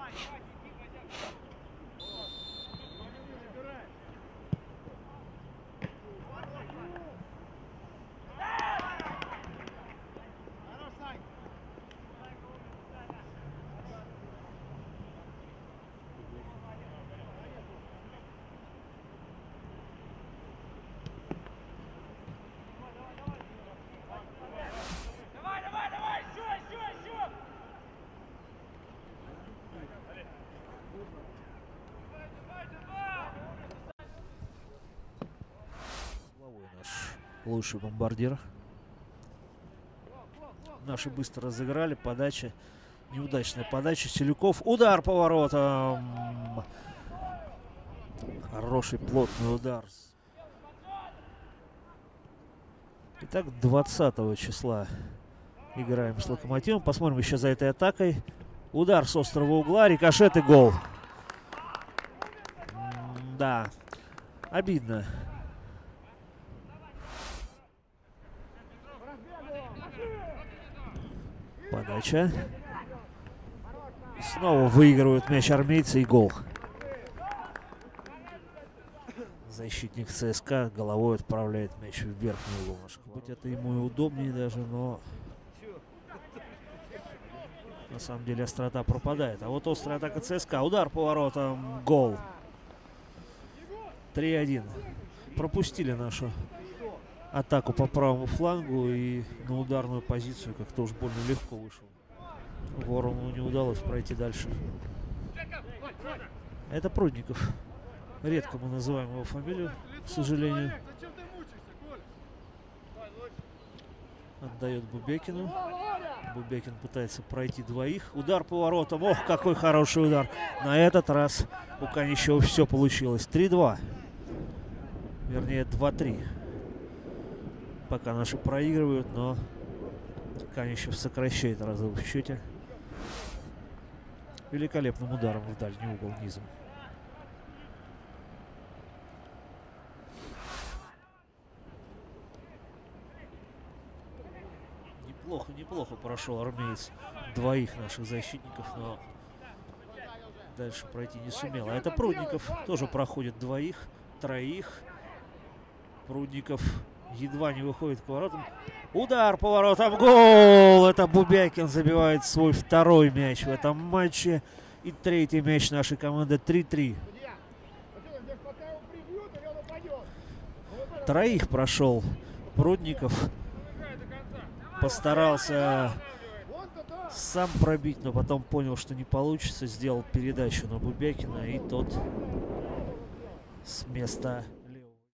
Лучший бомбардир. Наши быстро разыграли. Подача. Неудачная подача. Селюков. Удар по воротам. Хороший плотный удар. Итак, 20 числа играем с Локомотивом. Посмотрим еще за этой атакой. Удар с острого угла. Рикошет и гол. Да. Обидно. Подача. Снова выигрывают мяч армейцы и гол. Защитник ЦСКА головой отправляет мяч в верхний угол. Быть это ему и удобнее даже, но на самом деле острота пропадает. А вот острая атака ЦСКА. Удар по воротам. Гол. 3-1. Пропустили нашу атаку по правому флангу и на ударную позицию как-то уж больно легко вышел. Ворону не удалось пройти дальше. Это Прудников. Редко мы называем его фамилию, к сожалению. Отдает Бубекину. Бубекин пытается пройти двоих. Удар по воротам. Ох, какой хороший удар. На этот раз у Канищева все получилось. 3-2. Вернее, 2-3. Пока наши проигрывают, но Канищев сокращает разрыв в счете. Великолепным ударом в дальний угол низом. Неплохо прошел армеец двоих наших защитников, но дальше пройти не сумел. А это Прудников тоже проходит двоих, троих. Прудников едва не выходит к воротам. Удар по воротам. Гол! Это Бубякин забивает свой второй мяч в этом матче. И третий мяч нашей команды. 3-3. Троих прошел Прудников. Постарался сам пробить, но потом понял, что не получится. Сделал передачу на Бубякина, и тот с места